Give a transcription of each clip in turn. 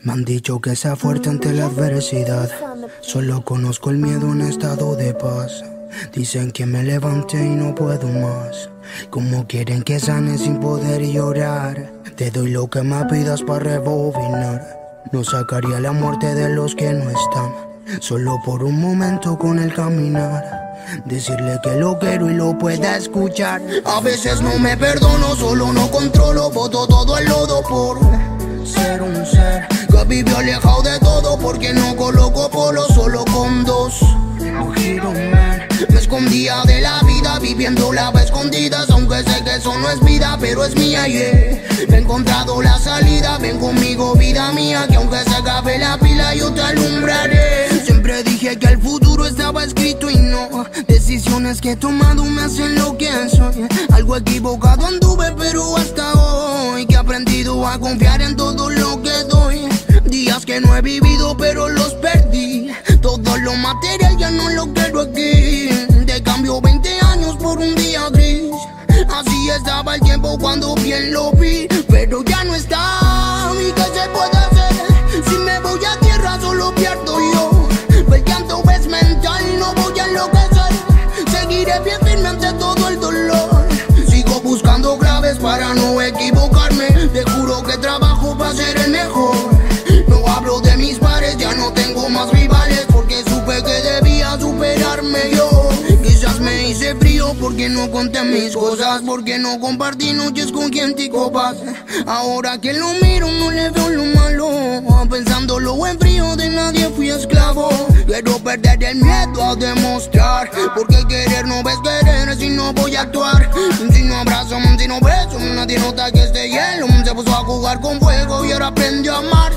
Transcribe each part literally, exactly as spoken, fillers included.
Me han dicho que sea fuerte ante la adversidad. Solo conozco el miedo en estado de paz. Dicen que me levante y no puedo más. Como quieren que sane sin poder llorar. Te doy lo que me pidas para rebobinar. No sacaría la muerte de los que no están. Solo por un momento con el caminar. Decirle que lo quiero y lo pueda escuchar. A veces no me perdono, solo no controlo. Boto todo al lodo por ser un ser que vivió alejado de todo. Porque no coloco polo solo con dos. No giro, man. Me escondía de la vida, viviéndola a escondidas. Aunque sé que eso no es vida, pero es mía, yeah. He encontrado la salida, ven conmigo, vida mía. Que aunque se acabe la pila, yo te alumbraré. Siempre dije que el futuro estaba escrito y no. Decisiones que he tomado me hacen lo que soy. Algo equivocado anduve, pero hasta hoy que he aprendido a confiar en todo lo que doy. Días que no he vivido, pero los perdí. Todo lo material ya no lo quiero aquí. Te cambio veinte años por un día gris. Así estaba el tiempo cuando bien lo vi. Pero ya no está, ¿y qué se puede hacer? Si me voy a tierra solo pierdo yo. El llanto es mental, no voy a enloquecer. Seguiré bien firme ante todo el dolor. Sigo buscando claves para no equivocarme. Te juro que trabajo para ser el mejor. No hablo de mis pares, ya no tengo más rivales. Porque supe que debía superarme yo. Quizás me hice frío porque no conté mis cosas. Porque no compartí noches con gente y copas. Ahora que lo miro no le veo lo malo. Pensándolo en frío de nadie fui esclavo. Quiero perder el miedo a demostrar. Porque querer no ves querer si no voy a actuar. Si no abrazo, si no beso, nadie nota que este hielo se puso a jugar con fuego y ahora aprendió a amar.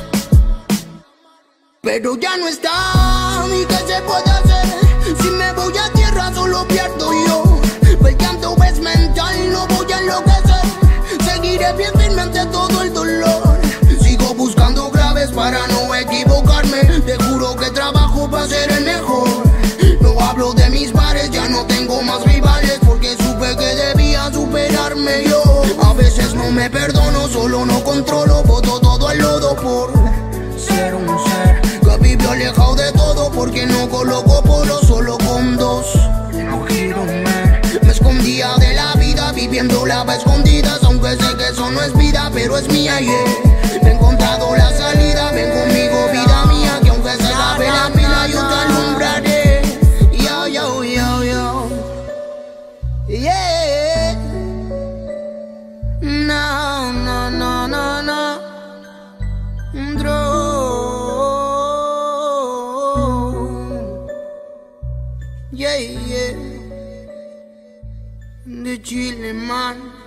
Pero ya no está, ¿y qué se puede hacer? Si me voy a tierra solo pierdo yo. El llanto es mental, no voy a enloquecer. Seguiré bien firme ante todo el dolor. Sigo buscando claves para no equivocarme. Te juro que trabajo para ser el mejor. No hablo de mis pares, ya no tengo más rivales. Porque supe que debía superarme yo. A veces no me perdono, solo no controlo. Boto todo al lodo por ser un ser que vivió alejado de todo. Porque no coloco polo solo con dos. No giro, man. Me escondía de la vida, viviéndola a escondidas. Aunque sé que eso no es vida, pero es mía, yeah. He encontrado la salida, ven conmigo, vida mía. Que aunque se acabe la pila, yo te alumbraré. Yo, yo, yo, yo. Yeah. No, no, no, no, no. Draw. Yeah, yeah. De Chile, man.